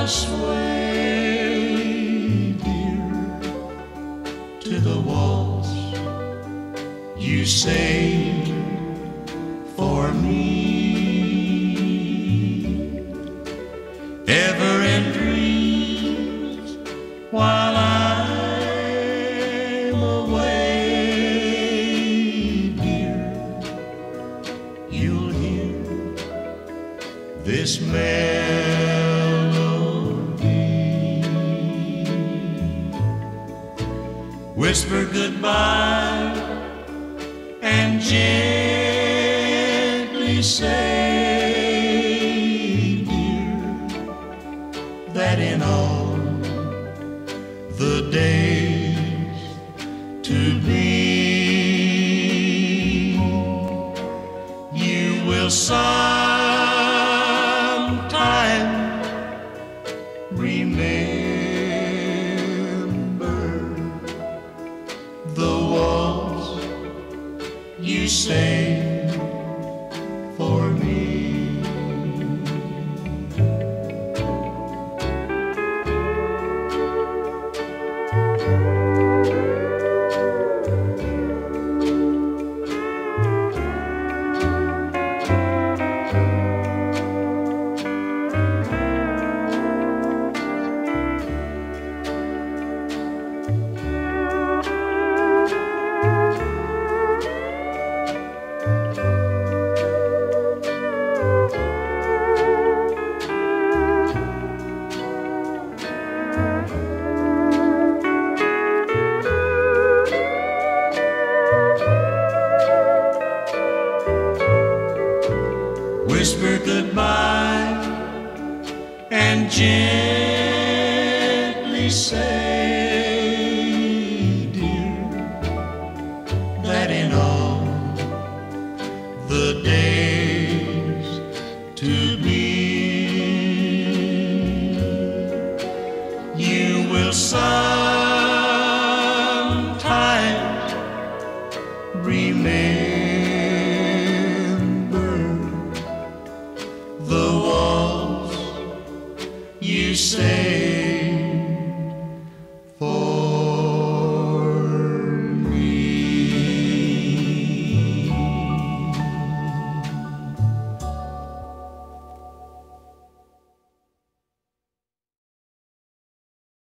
sway, dear, to the waltz you sang for me. Ever in dreams while I'm away, dear, you'll hear this melody. Whisper goodbye and gently say, dear, that in all the days to be, you will sometime remember the waltz you sang for me. Whisper goodbye and gently say, dear, that in all the days to be, you will sometimes remember the waltz you say